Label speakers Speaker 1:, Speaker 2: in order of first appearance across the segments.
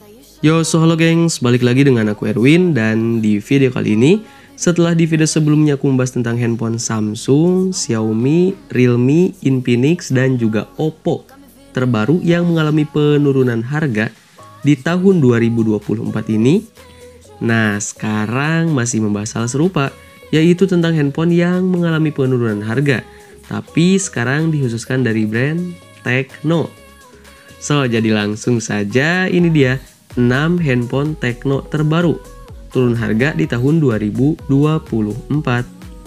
Speaker 1: Halo gengs, balik lagi dengan aku Erwin. Dan di video kali ini, setelah di video sebelumnya aku membahas tentang handphone Samsung, Xiaomi, Realme, Infinix, dan juga Oppo terbaru yang mengalami penurunan harga di tahun 2024 ini. Nah, sekarang masih membahas hal serupa, yaitu tentang handphone yang mengalami penurunan harga, tapi sekarang dikhususkan dari brand Tecno. So, jadi langsung saja ini dia 6 handphone Tecno terbaru turun harga di tahun 2024.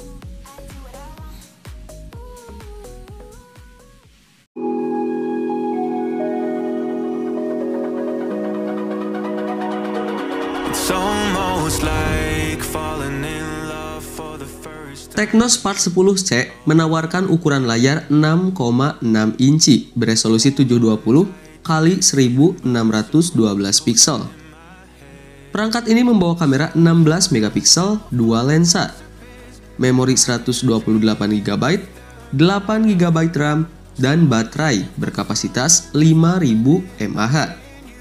Speaker 1: Tecno Spark 10C menawarkan ukuran layar 6,6 inci beresolusi 720 x 1612 pixel. Perangkat ini membawa kamera 16 megapiksel, 2 lensa, memori 128 GB, 8 GB RAM, dan baterai berkapasitas 5000 mAh.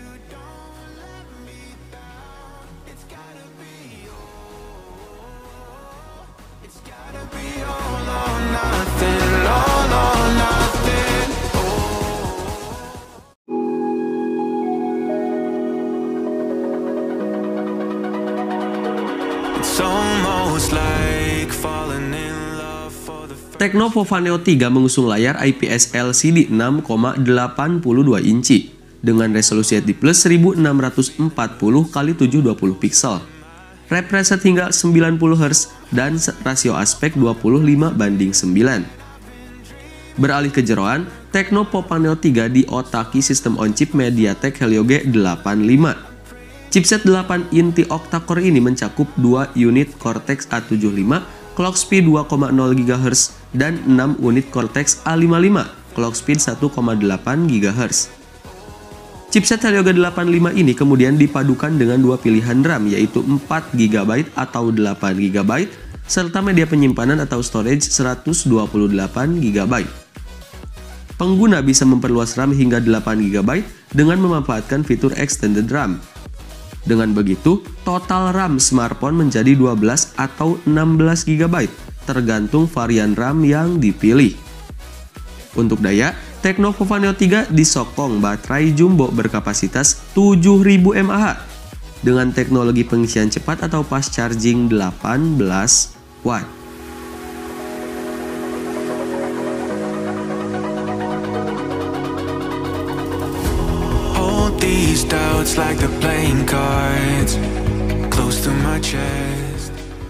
Speaker 1: Tecno Pova Neo 3 mengusung layar IPS LCD 6,82 inci dengan resolusi HD+ 1640 x 720 pixel, refresh rate hingga 90 Hz, dan rasio aspek 25:9. Beralih ke jeroan, Tecno Pova Neo 3 diotaki sistem on-chip MediaTek Helio G85. Chipset 8 inti octa-core ini mencakup 2 unit Cortex A75 clock speed 2,0 GHz dan 6 unit Cortex A55 clock speed 1,8 GHz. Chipset Helio G85 ini kemudian dipadukan dengan dua pilihan RAM, yaitu 4 GB atau 8 GB serta media penyimpanan atau storage 128 GB. Pengguna bisa memperluas RAM hingga 8 GB dengan memanfaatkan fitur Extended RAM. Dengan begitu, total RAM smartphone menjadi 12 atau 16 GB, tergantung varian RAM yang dipilih. Untuk daya, Tecno Pova Neo 3 disokong baterai jumbo berkapasitas 7000 mAh dengan teknologi pengisian cepat atau fast charging 18 watt.
Speaker 2: These doubts like the playing cards close to my chest.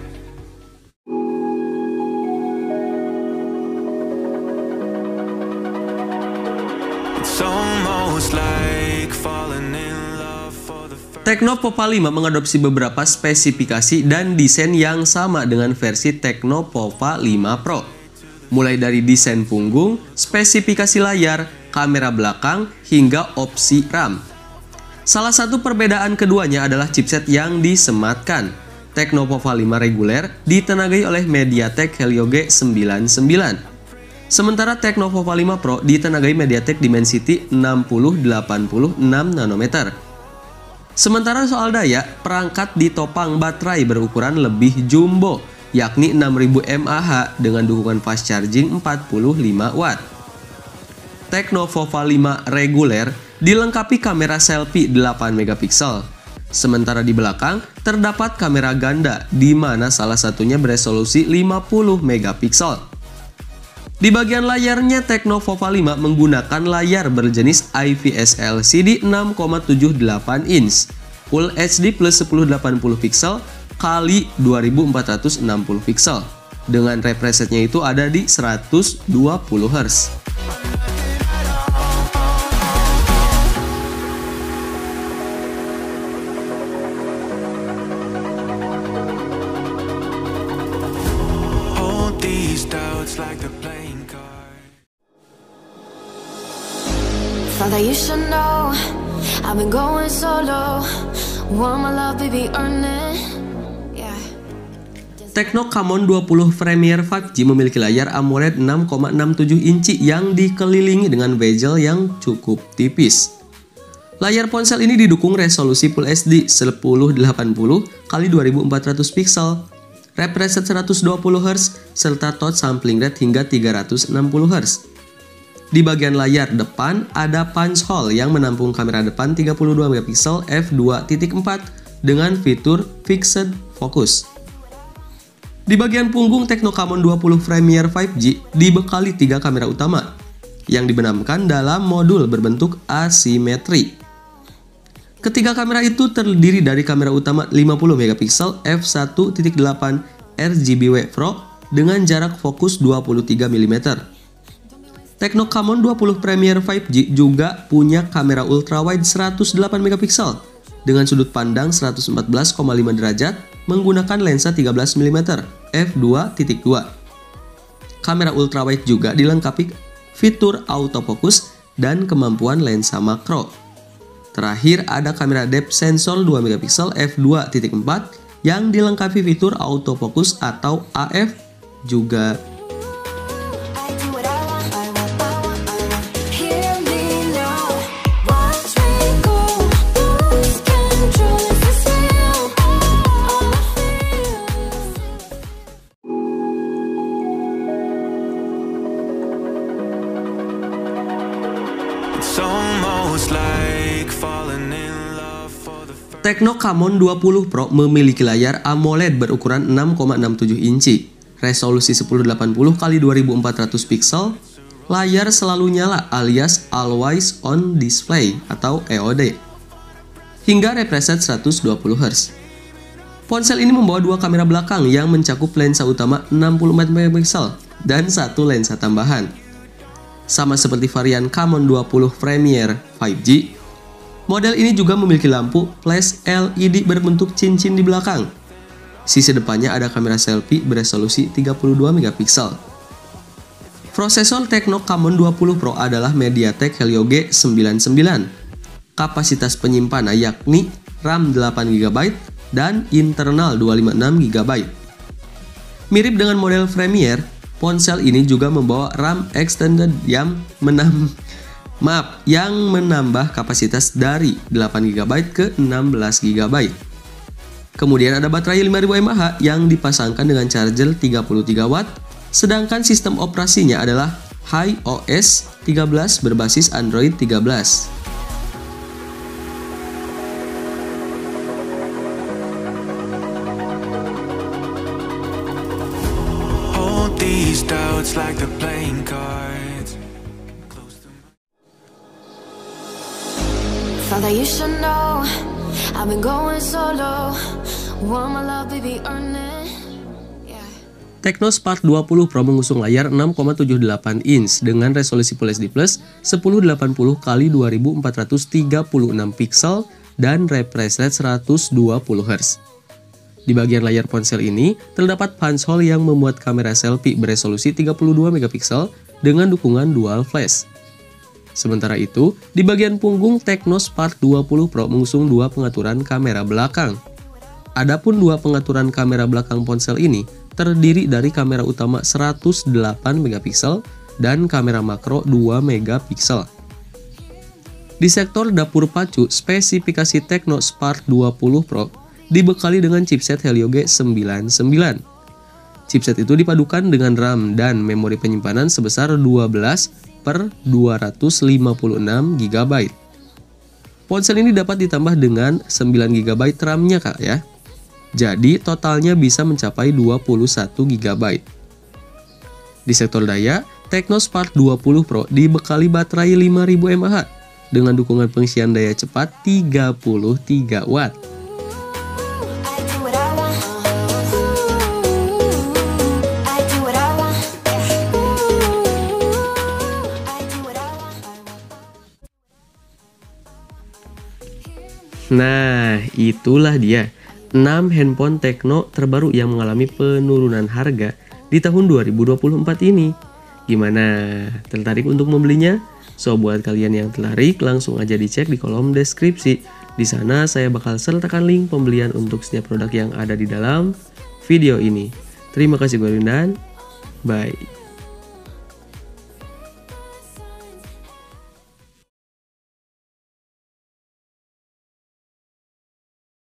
Speaker 2: It's almost like falling in love for the first.
Speaker 1: Tecno Pova 5 mengadopsi beberapa spesifikasi dan desain yang sama dengan versi Tecno Pova 5 Pro. Mulai dari desain punggung, spesifikasi layar, kamera belakang, hingga opsi RAM. Salah satu perbedaan keduanya adalah chipset yang disematkan. Tecno Pova 5 reguler ditenagai oleh MediaTek Helio G99. Sementara Tecno Pova 5 Pro ditenagai MediaTek Dimensity 6086 nanometer. Sementara soal daya, perangkat ditopang baterai berukuran lebih jumbo, yakni 6000 mAh dengan dukungan fast charging 45 watt. Tecno Pova 5 reguler dilengkapi kamera selfie 8 megapiksel. Sementara di belakang terdapat kamera ganda di mana salah satunya beresolusi 50 megapiksel. Di bagian layarnya, Tecno Pova 5 menggunakan layar berjenis IPS LCD 6,78 inch Full HD plus 1080 pixel kali 2460 pixel dengan refresh rate-nya itu ada di 120 Hz.
Speaker 3: Father, you should know I've been going solo. Want my love, baby, earn it. Yeah.
Speaker 1: Tecno Camon 20 Premier 5G memiliki layar AMOLED 6,67 inci yang dikelilingi dengan bezel yang cukup tipis. Layar ponsel ini didukung resolusi Full HD 1080x2400 pixel, refresh rate 120 Hz, serta touch sampling rate hingga 360 Hz. Di bagian layar depan ada punch hole yang menampung kamera depan 32 megapiksel f2.4 dengan fitur fixed focus. Di bagian punggung Tecno Camon 20 Premier 5G dibekali 3 kamera utama yang dibenamkan dalam modul berbentuk asimetri. Ketiga kamera itu terdiri dari kamera utama 50 megapiksel f1.8 RGB Pro dengan jarak fokus 23 mm. Tecno Camon 20 Premier 5G juga punya kamera ultrawide 108 megapiksel dengan sudut pandang 114,5 derajat menggunakan lensa 13 mm f2.2. Kamera ultrawide juga dilengkapi fitur autofocus dan kemampuan lensa makro. Terakhir ada kamera depth sensor 2 megapiksel f2.4 yang dilengkapi fitur autofocus atau AF juga.
Speaker 2: It's almost like falling in love for the first.
Speaker 1: Tecno Camon 20 Pro memiliki layar AMOLED berukuran 6,67 inci, resolusi 1080x2400 pixel, layar selalu nyala alias Always On Display atau EOD, hingga refresh rate 120 Hz. Ponsel ini membawa dua kamera belakang yang mencakup lensa utama 64 megapiksel dan satu lensa tambahan. Sama seperti varian Camon 20 Premier 5G, model ini juga memiliki lampu flash LED berbentuk cincin di belakang. Sisi depannya ada kamera selfie beresolusi 32 megapiksel. Prosesor Tecno Camon 20 Pro adalah MediaTek Helio G99. Kapasitas penyimpanan yakni RAM 8GB dan internal 256 GB. Mirip dengan model Premier, ponsel ini juga membawa RAM extended yang menambah kapasitas dari 8GB ke 16GB. Kemudian ada baterai 5000 mAh yang dipasangkan dengan charger 33 watt, sedangkan sistem operasinya adalah iOS 13 berbasis Android 13.
Speaker 2: Hold these doubts like they're playing cards. Close to my
Speaker 3: Father, you should know I've been going solo. Want my love, baby, earn it. Yeah.
Speaker 1: Tecno Spark 20 Pro mengusung layar 6,78 inch dengan resolusi Full HD+ 1080x2436 pixel dan refresh rate 120 Hz. Di bagian layar ponsel ini terdapat punch hole yang memuat kamera selfie beresolusi 32 megapiksel dengan dukungan dual flash. Sementara itu, di bagian punggung Tecno Spark 20 Pro mengusung dua pengaturan kamera belakang. Adapun dua pengaturan kamera belakang ponsel ini terdiri dari kamera utama 108 megapiksel dan kamera makro 2 megapiksel. Di sektor dapur pacu, spesifikasi Tecno Spark 20 Pro dibekali dengan chipset Helio G99. Chipset itu dipadukan dengan RAM dan memori penyimpanan sebesar 12/256 GB. Ponsel ini dapat ditambah dengan 9 GB RAM-nya Kak ya. Jadi totalnya bisa mencapai 21 GB. Di sektor daya, Tecno Spark 20 Pro dibekali baterai 5000 mAh dengan dukungan pengisian daya cepat 33 watt. Nah, itulah dia 6 handphone Tecno terbaru yang mengalami penurunan harga di tahun 2024 ini. Gimana? Tertarik untuk membelinya? So, buat kalian yang tertarik, langsung aja dicek di kolom deskripsi. Di sana saya bakal sertakan link pembelian untuk setiap produk yang ada di dalam video ini. Terima kasih gue Rindan. Bye.